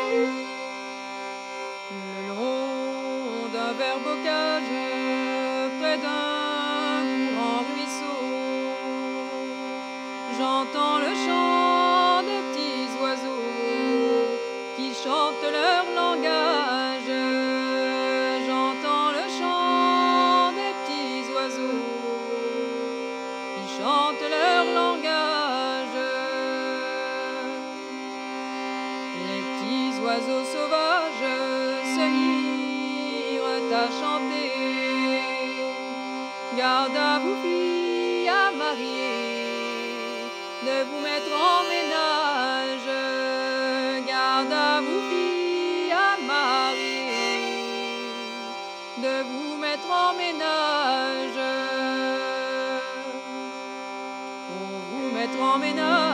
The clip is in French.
Le long d'un vert bocage, près d'un courant ruisseau, j'entends le chant des petits oiseaux qui chantent leur langage. J'entends le chant des petits oiseaux qui chantent leur langage. Les petits oiseaux sauvages se mirent à chanter. Garde à vous, filles, à marier, de vous mettre en ménage. Garde à vous, filles, à marier, de vous mettre en ménage. Pour vous mettre en ménage.